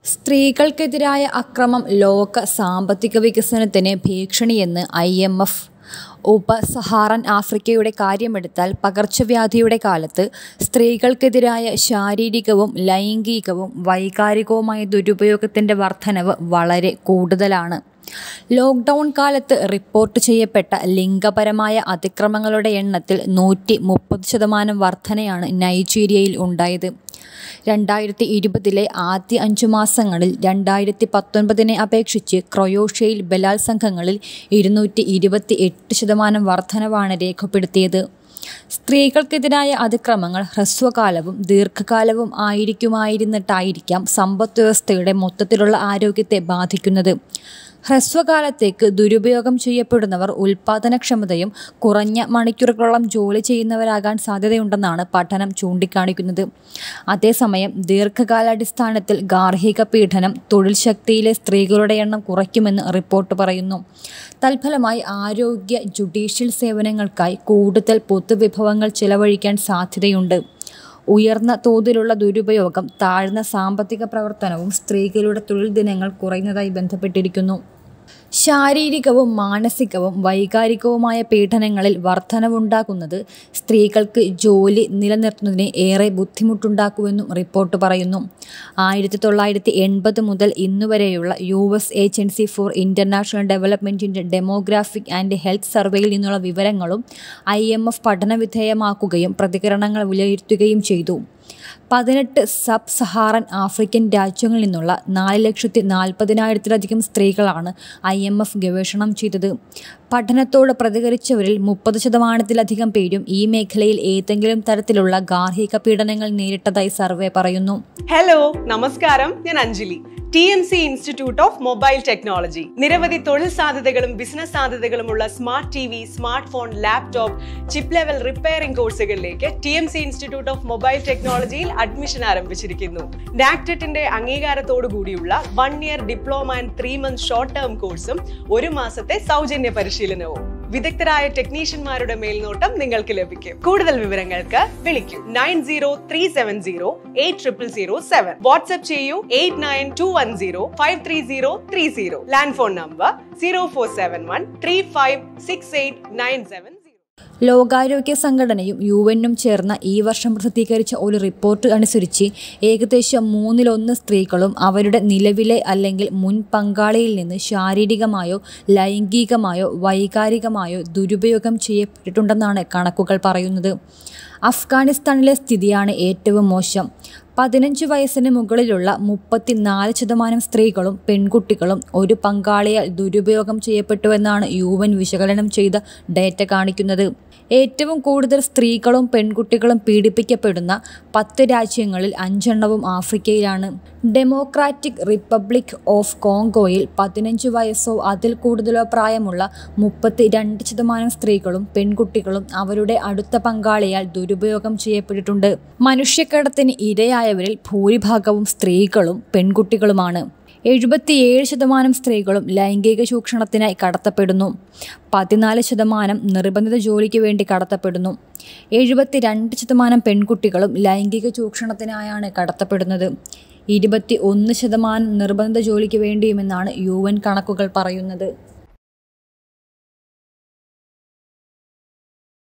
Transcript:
സ്ത്രീകൾക്കെതിരായ അക്രമം ലോക സാമ്പത്തിക വികസനത്തിന് ഭീഷണിയെന്ന് IMF. ഉപസഹാറൻ ആഫ്രിക്കയുടെ കാര്യമെടുത്താൽ പകർച്ചവ്യാധിയുടെ കാലത്ത് സ്ത്രീകൾക്കെതിരായ ശാരീരികവും ലൈംഗികവും വൈകാരികവുമായ ദുരുപയോഗത്തിൻ്റെ വർധനവ് വളരെ കൂടുതലാണ്. ലോക്ക്ഡൗൺ കാലത്ത് റിപ്പോർട്ട് ചെയ്യപ്പെട്ട ലിംഗപരമായ അതിക്രമങ്ങളുടെ എണ്ണത്തിൽ 130% വർധനയാണ് നൈജീരിയയിൽ ഉണ്ടായത്. 2020 ആദ്യ 5 മാസങ്ങളിൽ 2019 അപേക്ഷിച്ച് ക്രൊയേഷ്യയിൽ ബലാത്സംഗങ്ങളിൽ 228% വർധനവാണ് രേഖപ്പെടുത്തിയത്. സ്ത്രീകൾക്കെതിരായ അതിക്രമങ്ങൾ ഹ്രസ്വകാലവും ദീർഘകാലവും ആയിരിക്കുമായിരുന്നിട്ടായിരിക്കാം സമ്പദ്വ്യവസ്ഥയുടെ മൊത്തത്തിലുള്ള ആരോഗ്യത്തെ ബാധിക്കുന്നത്. ഹ്രസ്വകാലത്തേക്ക് ദുരുപയോഗം ചെയ്യപ്പെടുന്നവർ ഉൽപ്പാദനക്ഷമതയും കുറഞ്ഞ മണിക്കൂറുകളോളം ജോലി ചെയ്യുന്നവരാകാൻ സാധ്യതയുണ്ടെന്നാണ് പഠനം ചൂണ്ടിക്കാണിക്കുന്നത്. അതേസമയം ദീർഘകാലാടിസ്ഥാനത്തിൽ ഗാർഹിക പീഡനം തൊഴിൽ ശക്തിയിലെ സ്ത്രീകളുടെ എണ്ണം കുറയ്ക്കുമെന്ന് റിപ്പോർട്ട് പറയുന്നു. തൽഫലമായി ആരോഗ്യ ജുഡീഷ്യൽ സേവനങ്ങൾക്കായി കൂടുതൽ പൊതുവിഭവങ്ങൾ ചെലവഴിക്കാൻ സാധ്യതയുണ്ട്. ഉയർന്ന തോതിലുള്ള ദുരുപയോഗം താഴ്ന്ന സാമ്പത്തിക പ്രവർത്തനവും സ്ത്രീകളുടെ തൊഴിൽ ദിനങ്ങൾ കുറയുന്നതായി ബന്ധപ്പെട്ടിരിക്കുന്നു. ശാരീരികവും മാനസികവും വൈകാരികവുമായ പീഡനങ്ങളിൽ വർധനവുണ്ടാകുന്നത് സ്ത്രീകൾക്ക് ജോലി നിലനിർത്തുന്നതിന് ഏറെ ബുദ്ധിമുട്ടുണ്ടാക്കുമെന്നും റിപ്പോർട്ട് പറയുന്നു. 1980 മുതൽ ഇന്നുവരെയുള്ള US ഏജൻസി ഫോർ ഇന്റർനാഷണൽ ഡെവലപ്മെൻറ്റിൻ്റെ ഡെമോഗ്രാഫിക് ആൻഡ് ഹെൽത്ത് സർവേയിൽ നിന്നുള്ള വിവരങ്ങളും IMF പഠനവിധേയമാക്കുകയും പ്രതികരണങ്ങൾ വിലയിരുത്തുകയും ചെയ്തു. 18 സബ് സഹാറൻ ആഫ്രിക്കൻ രാജ്യങ്ങളിൽ നിന്നുള്ള 4,40,000-ലധികം സ്ത്രീകളാണ് IMF ഗവേഷണം ചെയ്തത്. പഠനത്തോട് പ്രതികരിച്ചവരിൽ 30%-ലധികം പേരും ഈ മേഖലയിൽ ഏതെങ്കിലും തരത്തിലുള്ള ഗാർഹിക പീഡനങ്ങൾ നേരിട്ടതായി സർവേ പറയുന്നു. ഹലോ, നമസ്കാരം. ഞാൻ Anjali, TMC institute of mobile technology. നിരവധി തൊഴിൽ സാധ്യതകളും ബിസിനസ് സാധ്യതകളുമുള്ള smart TV, smart phone, laptop, chip level repairing കോഴ്സുകളിലേക്ക് TMC ഇൻസ്റ്റിറ്റ്യൂട്ട് ഓഫ് മൊബൈൽ ടെക്നോളജിയിൽ അഡ്മിഷൻ ആരംഭിച്ചിരിക്കുന്നു. നാക്ടെറ്റിന്റെ അംഗീകാരത്തോടു കൂടിയുള്ള 1 year diploma and 3 month short term കോഴ്സും 1 മാസത്തെ സൗജന്യ പരിശീലനവും. വിദഗ്ധരായ ടെക്നീഷ്യന്മാരുടെ മേൽനോട്ടം നിങ്ങൾക്ക് ലഭിക്കും. കൂടുതൽ വിവരങ്ങൾക്ക് വിളിക്കൂ 9037080007. വാട്സ്ആപ്പ് ചെയ്യൂ 8921053030. Land phone number 0471356897. ലോകാരോഗ്യ സംഘടനയും UN ചേർന്ന ഈ വർഷം പ്രസിദ്ധീകരിച്ച ഒരു റിപ്പോർട്ട് അനുസരിച്ച് ഏകദേശം 1/3 സ്ത്രീകളും അവരുടെ നിലവിലെ അല്ലെങ്കിൽ മുൻ പങ്കാളിയിൽ നിന്ന് ശാരീരികമായോ ലൈംഗികമായോ വൈകാരികമായോ ദുരുപയോഗം ചെയ്യപ്പെട്ടിട്ടുണ്ടെന്നാണ് കണക്കുകൾ പറയുന്നത്. അഫ്ഗാനിസ്ഥാനിലെ സ്ഥിതിയാണ് ഏറ്റവും മോശം. 15 വയസ്സിന് മുകളിലുള്ള 34% സ്ത്രീകളും പെൺകുട്ടികളും ഒരു പങ്കാളിയാൽ ദുരുപയോഗം ചെയ്യപ്പെട്ടുവെന്നാണ് UN വിശകലനം ചെയ്ത ഡേറ്റ കാണിക്കുന്നത്. ഏറ്റവും കൂടുതൽ സ്ത്രീകളും പെൺകുട്ടികളും പീഡിപ്പിക്കപ്പെടുന്ന 10 രാജ്യങ്ങളിൽ 5 ആഫ്രിക്കയിലാണ്. ഡെമോക്രാറ്റിക് റിപ്പബ്ലിക് ഓഫ് കോങ്കോയിൽ 15 വയസ്സോ അതിൽ കൂടുതലോ പ്രായമുള്ള 32% സ്ത്രീകളും പെൺകുട്ടികളും അവരുടെ അടുത്ത പങ്കാളിയാൽ ദുരുപയോഗം ചെയ്യപ്പെട്ടിട്ടുണ്ട്. മനുഷ്യക്കടത്തിന് ഇരയായവരിൽ ഭൂരിഭാഗവും സ്ത്രീകളും പെൺകുട്ടികളുമാണ്. 77% സ്ത്രീകളും ലൈംഗിക ചൂഷണത്തിനായി കടത്തപ്പെടുന്നു. 14% നിർബന്ധിത ജോലിക്ക് വേണ്ടി കടത്തപ്പെടുന്നു. 72% പെൺകുട്ടികളും ലൈംഗിക ചൂഷണത്തിനായാണ് കടത്തപ്പെടുന്നത്. 21% നിർബന്ധിത ജോലിക്ക് വേണ്ടിയുമെന്നാണ് UN കണക്കുകൾ പറയുന്നത്.